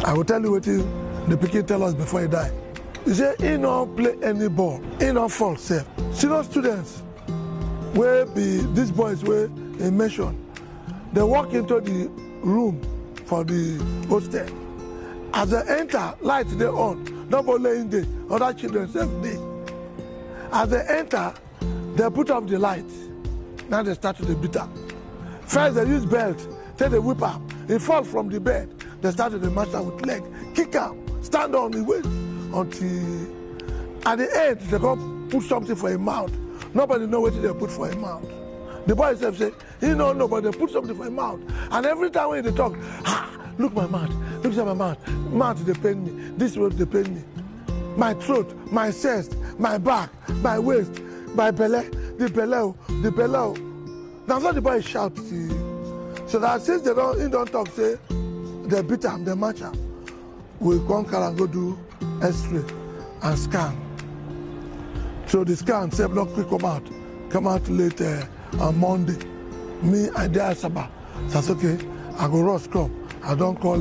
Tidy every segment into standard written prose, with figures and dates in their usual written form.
I will tell you what the pikin tell us before he died. He said he don't play any ball, he don't fall safe. Senior students where be these boys where he mentioned, they walk into the room for the hostel. As they enter, lights they on, nobody in there, other children self there. As they enter, they put off the lights. Now they start to beat up. First they use belt, take the whip up. He fall from the bed. They started the match with leg, kick out, stand on the waist until at the end they come put something for his mouth. Nobody know what they put for his mouth. The boy himself say, he don't know, but they put something for his mouth. And every time when they talk, look my mouth, look at my mouth. Mouth they pain me, this road they pain me. My throat, my chest, my back, my waist, my belly, the belly. That's what the boy shout. So that since he don't talk, say, they beat him, they match him. We come and go do X-ray and scan. So the scan say not quick come out later on Monday. Me I dey Asaba. That's okay. I go rush come. I don't call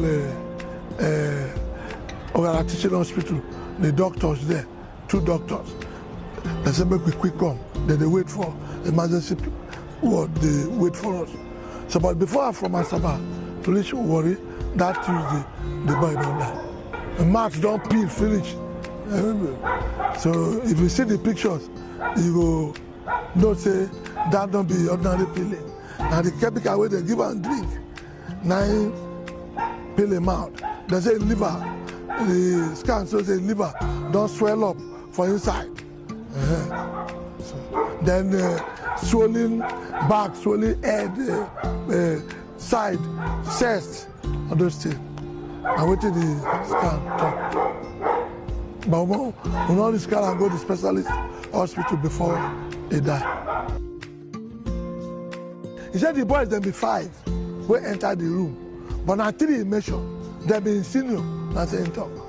a teaching hospital. The doctors there, 2 doctors. They say make we quick come. Then they wait for emergency ward. They wait for us. So but before I'm from Asaba, police worry that Tuesday the boy don't die. The mouth don't peel finish. So if you see the pictures, you go don't say that don't be ordinary peeling. Now the chemical way they give and drink, 9 pill a mouth. They say liver, the scan shows the liver don't swell up for inside. So, then swollen back, swollen head, side, chest, all those things. I waited the scan talk. But when all the scan and go to specialist hospital before they die. He said the boys then be 5 when enter the room. But now 3 he mentioned, they be senior, that's the talk.